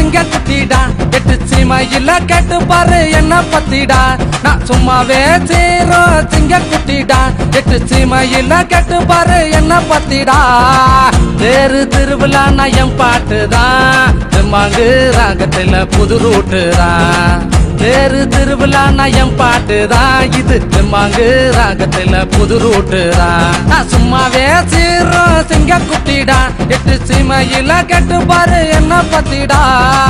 சிங்க குட்டிடா எட்டு சீமையில கேட்டு பாரு என்ன பத்திடா நான் சும்மாவே சீரும் சிங்க குட்டிடா எட்டு சீமையில கேட்டு பாரு என்ன பத்திடா தேரு திருவிழா நயம் பாட்டுதான் மாங்கு ராகத்துல புது ரூட்டுதான் தேரு திருவிழா நயம் பாட்டுதான் இது மாங்கு ராகத்துல புது ரூட்டுதான் நான் சும்மாவே சீரும் சிங்க குட்டிடா எட்டு சீமையில கேட்டு பாரு என்ன பத்திடா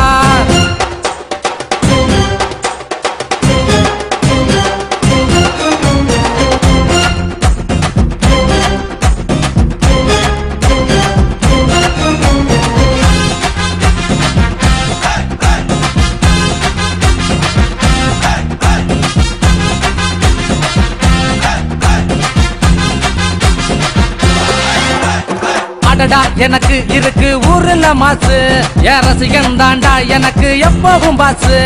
எனக்கு இருக்கு ஊருல மாசு என் ரசிகன் தாண்டா எனக்கு எப்பவும் பாசு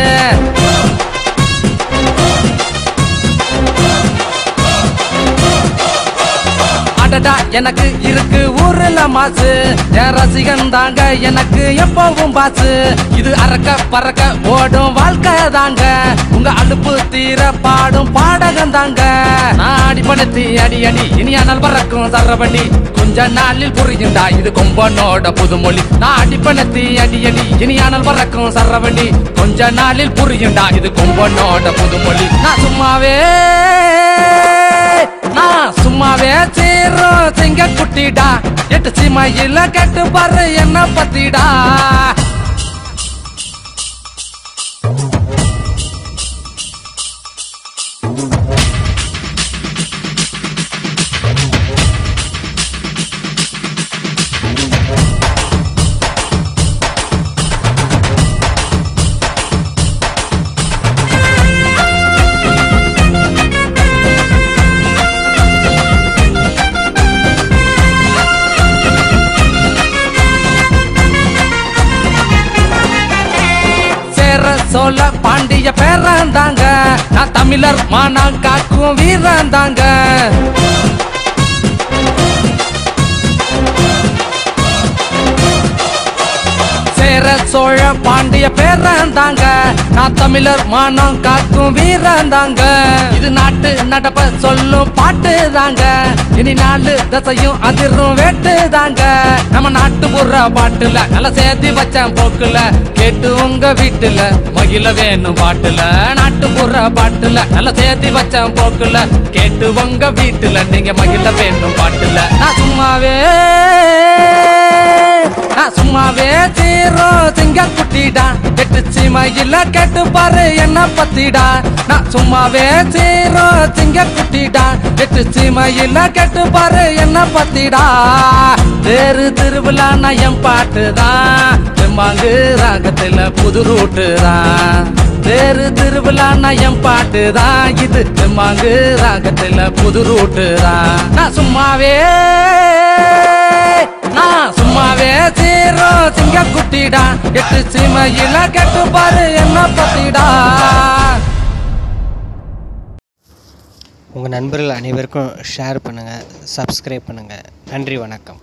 எனக்கு இருக்கு ஊருல மாசு என் ரசிகன் தாங்க எனக்கு எப்பவும் பாசு இது அறக்க பறக்க ஓடும் வாழ்க்கை தாங்க உங்க அலுப்பு தீர பாடும் பாடகம் தாங்க நான் அடிப்படுத்தி அடி அடி இனியானால் பறக்கும் சரவடி கொஞ்ச நாளில் புரியுண்டா இது கொம்பனோட புதுமொழி நான் அடிப்படுத்தி அடி அடி இனியானால் பறக்கும் சரவடி கொஞ்ச நாளில் புரியுண்டா இது கொம்பனோட புதுமொழி நான் சும்மாவே சீரும் சிங்க குட்டிடா எட்டு சீமையில கேட்டு பாரு என்ன பத்திடா சோழ பாண்டிய பேராந்தாங்க நான் தமிழர் மானம் காக்கும் வீராந்தாங்க சோழ பாண்டிய பேராந்தாங்க நான் தமிழர் மானம் காக்கும் வீராந்தாங்க இது நாட்டு நடப்ப சொல்லும் பாட்டு தாங்க இனி நாலு தசையும் அதிரும் வேட்டு தாங்க நம்ம நாட்டு புற பாட்டுல நல்ல சேர்த்து வச்சேன் போக்குல கேட்டு உங்க வீட்டுல மகிழ வேணும் பாட்டுல நாட்டு புற பாட்டுல நல்ல சேர்த்து வச்சேன் போக்குல கேட்டு உங்க வீட்டுல நீங்க மகிழ வேணும் பாட்டுல நான் சும்மாவே சீரும் சிங்க குட்டிடா எட்டு சீமையில கேட்டு பாரு என்ன பத்திடா நான் சும்மாவே சீரும் சிங்க குட்டிடா எட்டு சீமையில கேட்டு பாரு என்ன பத்திடா தேரு திருவிழா நயம் பாட்டுதான் மாங்கு ராகத்துல புது ரூட்டுதான் தேரு திருவிழா நயம் பாட்டுதான் இது மாங்கு ராகத்துல புது ரூட்டுதான் நான் சும்மாவே சீரும் சிங்க குட்டிடா எட்டு சீமையில கேட்டு பாரு என்ன பத்திடா உங்கள் நண்பர்கள் அனைவருக்கும் ஷேர் பண்ணுங்கள், சப்ஸ்கிரைப் பண்ணுங்கள். நன்றி, வணக்கம்.